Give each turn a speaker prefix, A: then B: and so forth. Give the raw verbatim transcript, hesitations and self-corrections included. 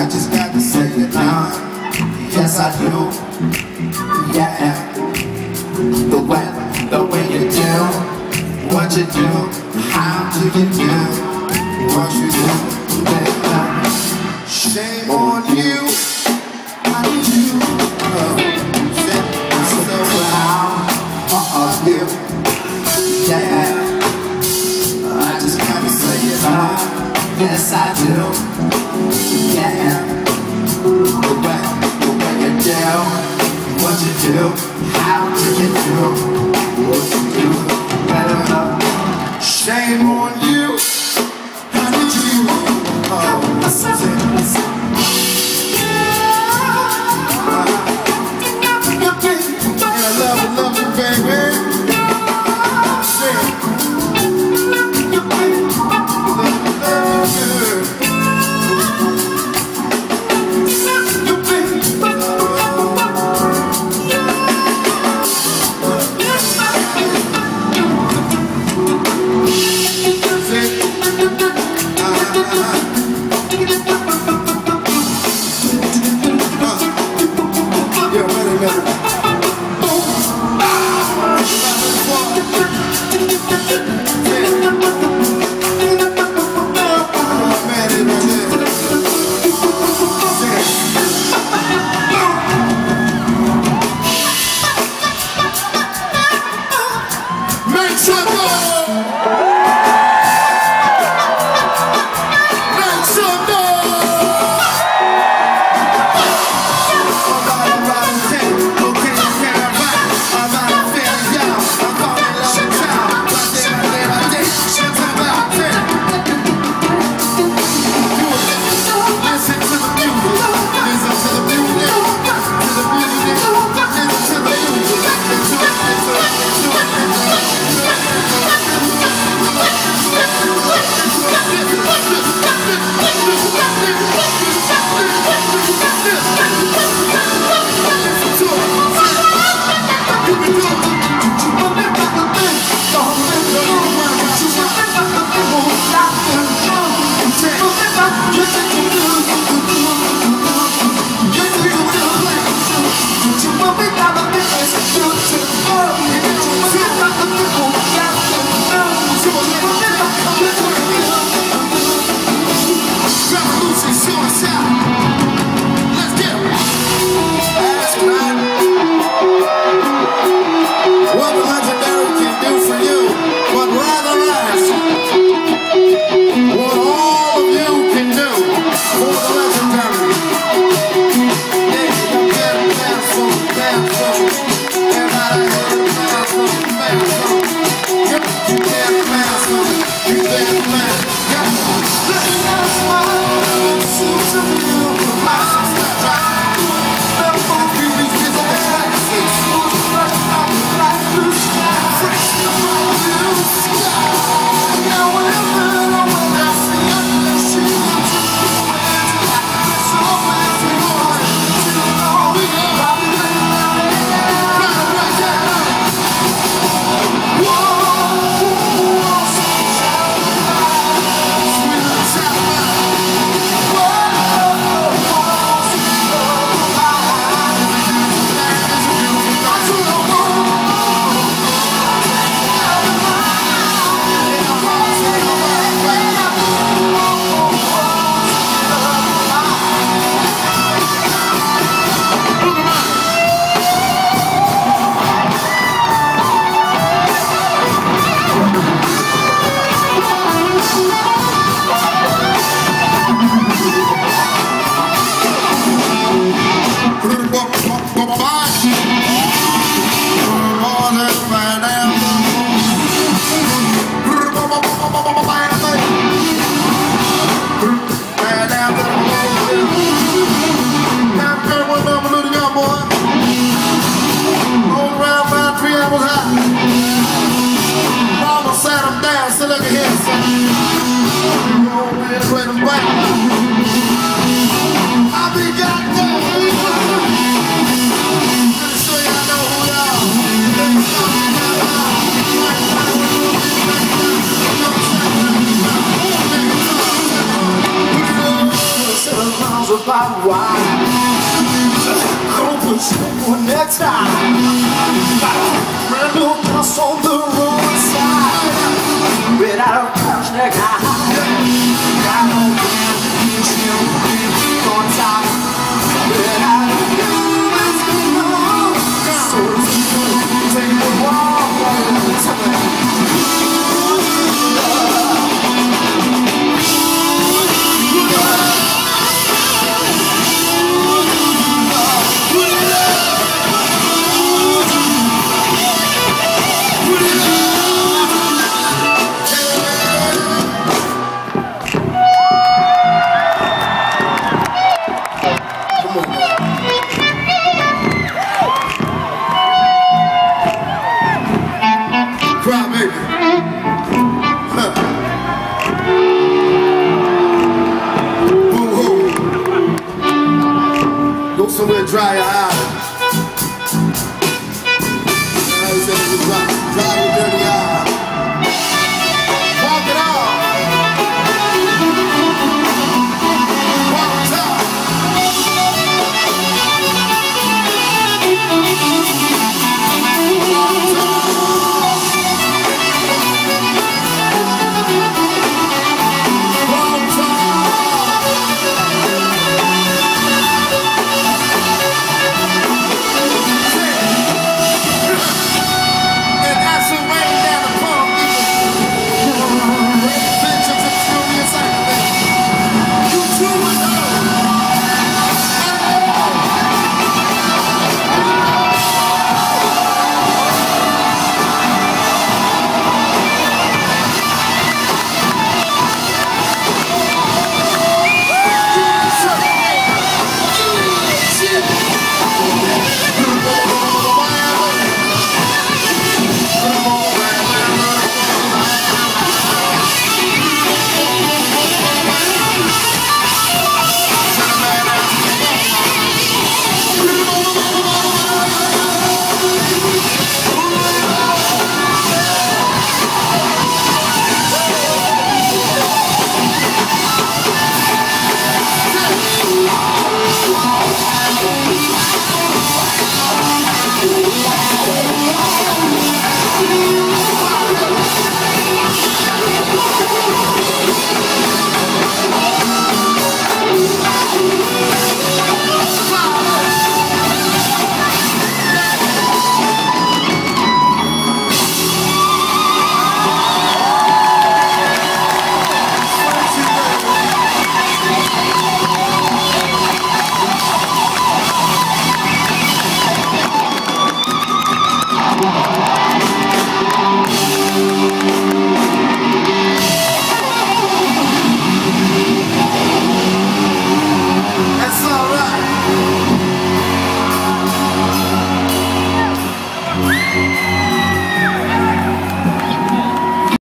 A: just got to say it now. Yes, I do. Yeah. The way, the way you do what you do, how do you do what you do, baby. Shame on you. How do you uh, set myself out of you? Yeah. I just gotta say it out. Yes, I do. Yeah. The way, the way you do what you do, how do you do what you do, better. Shame on you. How did you? Oh, I said it. And I love you, love you, baby.
B: You
A: my wife. Gonna put you one next time. Got a brand new house on the roadside. Without a couch neck high. Got no chill on top. Without a couch so take the walk all the time. Somewhere dry your eyes.